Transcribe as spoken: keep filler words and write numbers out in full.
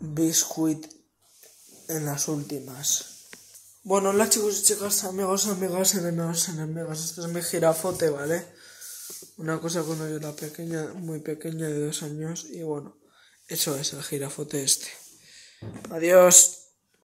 Biscuit en las últimas. Bueno, hola chicos y chicas, amigos, amigas, enemigos, enemigas. Este es mi jirafote, ¿vale? Una cosa cuando yo era pequeña, muy pequeña, de dos años. Y bueno, eso es el jirafote este. Adiós.